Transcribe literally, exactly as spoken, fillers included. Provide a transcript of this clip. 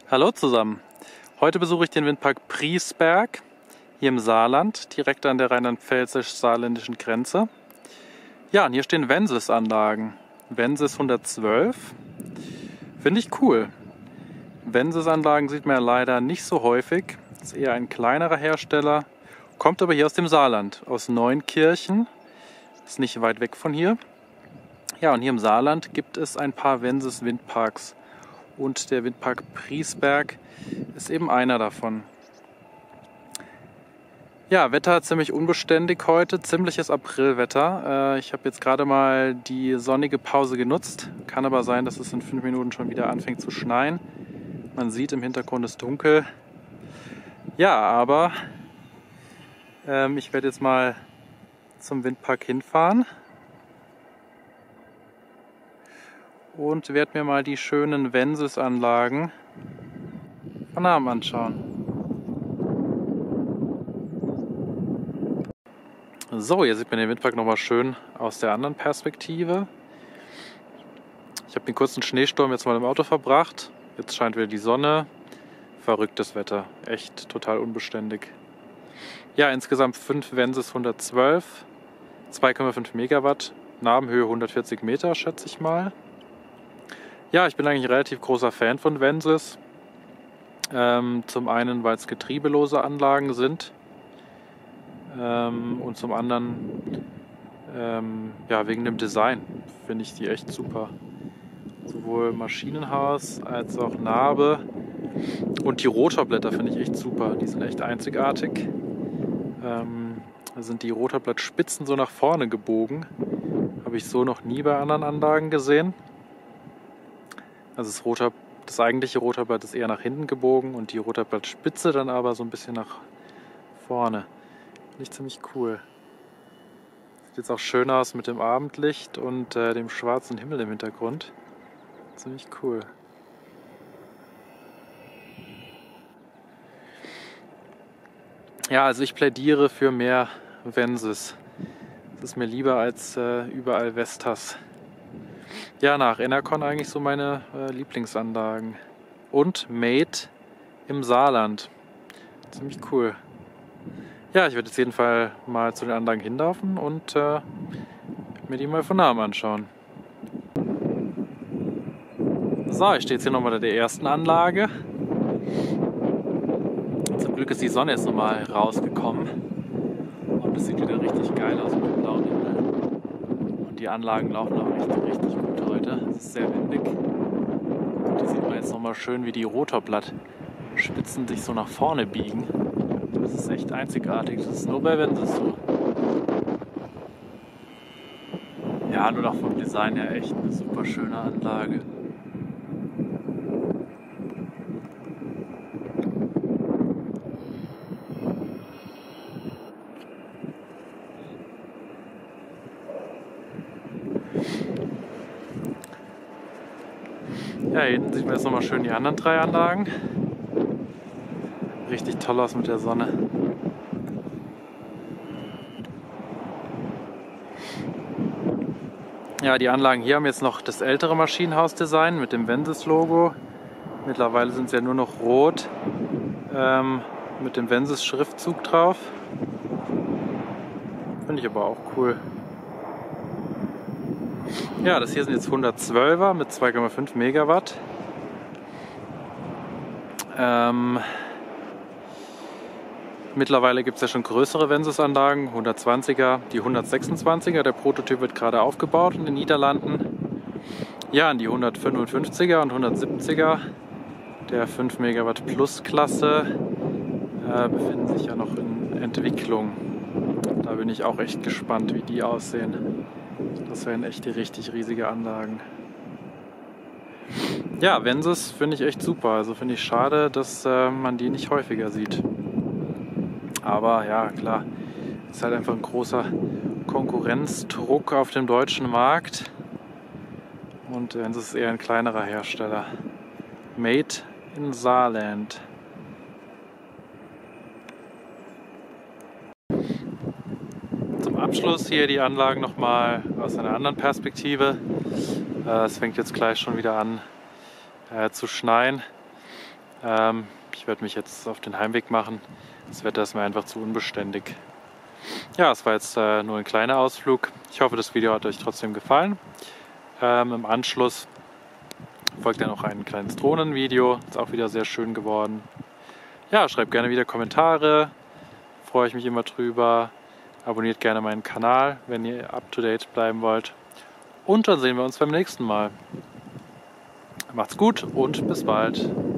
Hallo zusammen! Heute besuche ich den Windpark Priesberg hier im Saarland, direkt an der rheinland-pfälzisch-saarländischen Grenze. Ja, und hier stehen Vensis-Anlagen. Vensis hundertzwölf. Finde ich cool. Vensis-Anlagen sieht man ja leider nicht so häufig. Ist eher ein kleinerer Hersteller. Kommt aber hier aus dem Saarland, aus Neunkirchen. Ist nicht weit weg von hier. Ja, und hier im Saarland gibt es ein paar Vensis-Windparks. Und der Windpark Priesberg ist eben einer davon. Ja, Wetter ziemlich unbeständig heute, ziemliches Aprilwetter. Ich habe jetzt gerade mal die sonnige Pause genutzt. Kann aber sein, dass es in fünf Minuten schon wieder anfängt zu schneien. Man sieht, im Hintergrund ist dunkel. Ja, aber ähm, ich werde jetzt mal zum Windpark hinfahren. Und werde mir mal die schönen Vensis-Anlagen von nahem anschauen. So, hier sieht man den Windpark nochmal schön aus der anderen Perspektive. Ich habe den kurzen Schneesturm jetzt mal im Auto verbracht. Jetzt scheint wieder die Sonne. Verrücktes Wetter. Echt total unbeständig. Ja, insgesamt fünf Vensis hundertzwölf, zwei Komma fünf Megawatt, Nabenhöhe hundertvierzig Meter, schätze ich mal. Ja, ich bin eigentlich ein relativ großer Fan von Vensis. Ähm, zum einen, weil es getriebelose Anlagen sind. Ähm, und zum anderen, ähm, ja, wegen dem Design finde ich die echt super. Sowohl Maschinenhaus als auch Narbe. Und die Rotorblätter finde ich echt super. Die sind echt einzigartig. Ähm, da sind die Rotorblattspitzen so nach vorne gebogen. Habe ich so noch nie bei anderen Anlagen gesehen. Also das, Rotor, das eigentliche Rotorblatt ist eher nach hinten gebogen und die Rotorblattspitze dann aber so ein bisschen nach vorne. Finde ich ziemlich cool. Sieht jetzt auch schön aus mit dem Abendlicht und äh, dem schwarzen Himmel im Hintergrund. Ziemlich cool. Ja, also ich plädiere für mehr Vensis. Das ist mir lieber als äh, überall Vestas. Ja, nach Enercon eigentlich so meine äh, Lieblingsanlagen. Und Made im Saarland. Ziemlich cool. Ja, ich werde jetzt jeden Fall mal zu den Anlagen hinlaufen und äh, mir die mal von nahem anschauen. So, ich stehe jetzt hier nochmal bei der ersten Anlage. Zum Glück ist die Sonne jetzt nochmal rausgekommen. Und es sieht wieder richtig geil aus mit dem blauen Himmel. Und die Anlagen laufen auch richtig, richtig gut heute. Es ist sehr windig. Und hier sieht man jetzt nochmal schön, wie die Rotorblattspitzen sich so nach vorne biegen. Das ist echt einzigartig. Das ist nur bei Vensis so. Ja, nur noch vom Design her echt eine super schöne Anlage. Ja, hier hinten sieht man jetzt nochmal schön die anderen drei Anlagen. Richtig toll aus mit der Sonne. Ja, die Anlagen hier haben jetzt noch das ältere Maschinenhaus-Design mit dem Vensis-Logo. Mittlerweile sind sie ja nur noch rot ähm, mit dem Vensis-Schriftzug drauf. Finde ich aber auch cool. Ja, das hier sind jetzt hundertzwölfer mit zwei Komma fünf Megawatt. Ähm, mittlerweile gibt es ja schon größere Vensis-Anlagen, hundertzwanziger, die hundertsechsundzwanziger. Der Prototyp wird gerade aufgebaut in den Niederlanden. Ja, die hundertfünfundfünfziger und hundertsiebziger der fünf Megawatt Plus Klasse äh, befinden sich ja noch in Entwicklung. Da bin ich auch echt gespannt, wie die aussehen. Das wären echt die richtig riesige Anlagen. Ja, Vensis finde ich echt super. Also finde ich schade, dass äh, man die nicht häufiger sieht. Aber ja, klar, ist halt einfach ein großer Konkurrenzdruck auf dem deutschen Markt. Und Vensis ist eher ein kleinerer Hersteller. Made in Saarland. Abschluss hier die Anlagen nochmal aus einer anderen Perspektive. Äh, es fängt jetzt gleich schon wieder an äh, zu schneien. Ähm, ich werde mich jetzt auf den Heimweg machen. Das Wetter ist mir einfach zu unbeständig. Ja, es war jetzt äh, nur ein kleiner Ausflug. Ich hoffe, das Video hat euch trotzdem gefallen. Ähm, Im Anschluss folgt dann noch ein kleines Drohnenvideo. Ist auch wieder sehr schön geworden. Ja, schreibt gerne wieder Kommentare. Freue ich mich immer drüber. Abonniert gerne meinen Kanal, wenn ihr up to date bleiben wollt. Und dann sehen wir uns beim nächsten Mal. Macht's gut und bis bald.